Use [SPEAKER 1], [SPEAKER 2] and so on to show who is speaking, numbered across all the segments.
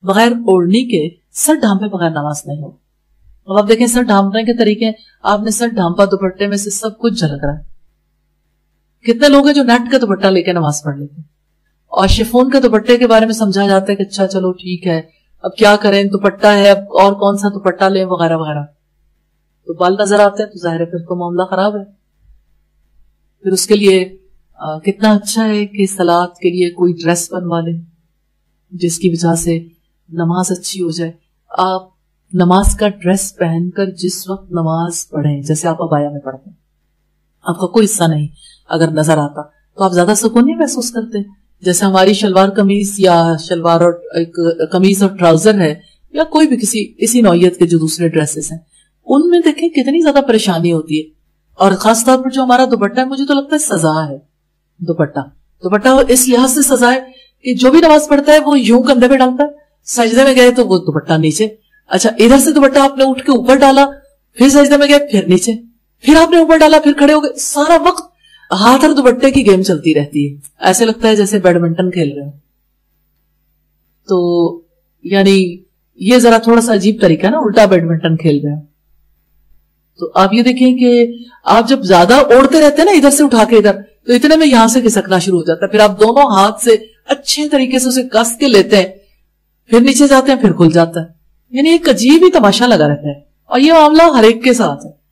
[SPEAKER 1] بغیر اوڑھنی کے سر ڈھانپے بغیر نماز نہیں ہو. اب آپ دیکھیں سر ڈھانپنے کے طریقے، آپ نے سر ڈھانپا، دوپٹے میں سے سب کچھ جھلک رہا ہے. کتنے لوگ ہیں جو نیٹ کا دوپٹہ لے کے نماز پڑھ لیتے ہیں، اور شفون کے دوپٹے کے بارے میں سمجھا جاتا ہے کہ اچھا چلو ٹھیک ہے، اب کیا کریں، دوپٹہ ہے اب اور کون سا دوپٹہ لیں وغیرہ وغیرہ. تو بال نظر آتے ہیں تو ظاہر ہے پھر تو معاملہ خراب ہے. پھر اس کے لیے کتنا اچھا ہے کہ صلاۃ کے لیے کوئی ڈریس بنوا لیں جس کی وجہ سے نماز اچھی ہو جائے. آپ نماز کا ڈریس پہن کر جس وقت نماز پڑھیں، جیسے آپ ابایا میں پڑھتے ہیں، آپ کا کوئی حصہ نہیں اگر نظر آتا تو آپ زیادہ سکون نہیں محسوس کرتے. جیسے ہماری شلوار قمیص یا شلوار اور قمیص اور ٹراؤزر ہے، یا کوئی بھی اسی نوعیت کے جو دوسرے ڈریسز ہیں، ان میں دیکھیں کتنی زیادہ پریشانی ہوتی ہے. اور خاص طور پر جو ہمارا دوپٹہ ہے، مجھے تو لگتا ہے سزا ہے. دوپٹہ اس لحاظ سے سزا ہے کہ جو بھی نماز پڑھتا ہے وہ یوں کندھے پہ ڈالتا ہے، سجدے میں گئے تو وہ دوپٹہ نیچے، اچھا ادھر سے دوپٹہ آپ نے اٹھ کے اوپر ڈالا، پھر سجدے میں گئے پھر نیچے، پھر آپ نے اوپر ڈالا پھر کھڑے ہو گئے، سارا وقت ہاتھ اور دوپٹے کی گیم چلتی رہتی ہے. ایسے لگتا ہے جیسے بیڈمنٹن کھیل رہے ہیں. تو یعنی یہ ذرا تھوڑا سا عجیب طریقہ ہے نا، الٹا بیڈمنٹن کھیل رہے ہیں. تو آپ یہ دیکھیں کہ آپ جب زیادہ اوڑھتے رہتے ہیں نا ادھر سے اٹھا کے ادھر، تو اتنے میں یہاں سے کھسکنا شروع ہو جاتا ہے. پھر آپ دونوں ہاتھ سے اچھے طریقے سے اسے کس کے لیتے ہیں، پھر نیچے جاتے ہیں پھر کھل جاتا ہے. یعنی ایک عجیب ہی تماشا لگا رہتا ہے. اور یہ معاملہ ہر ایک کے ساتھ ہے.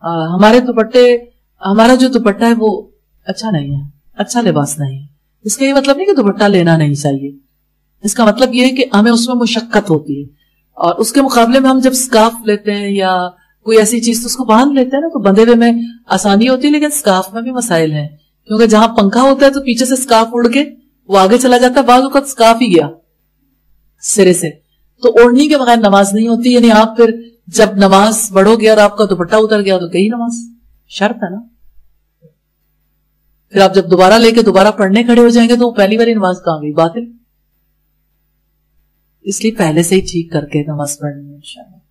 [SPEAKER 1] ہمارا جو دوپٹہ ہے وہ اچھا نہیں ہے، اچھا لباس نہیں ہے. اس کا یہ مطلب نہیں کہ دوپٹہ لینا نہیں چاہیے، اس کا مطلب یہ ہے کہ ہمیں اس میں مشقت ہوتی ہے، اور اس کے مقابلے میں ہم جب سکارف لیتے ہیں یا کوئی ایسی چیز تو اس کو باندھ لیتے ہیں نا، تو بندھے ہوئے میں آسانی ہوتی ہے. لیکن سکارف میں بھی مسائل ہیں، کیونکہ جہاں پنکھا ہوتا ہے تو پیچھے سے سکارف اڑ کے وہ آگے چلا جاتا ہے، بعض اوقات سکارف ہی گیا سرے سے. تو اوڑھنی کے بغیر نماز نہیں ہوتی. یعنی آپ پھر جب نماز پڑھو گے اور آپ کا دوپٹہ اتر گیا تو گئی نماز، شرط ہے نا. پھر آپ جب دوبارہ لے کے دوبارہ پڑھنے کھڑے ہو جائیں گے تو پہلی باری نماز کہاں گئی، باطل. اس لیے پہلے سے ہی ٹھیک کر کے نماز پڑھنی ہے انشاءاللہ.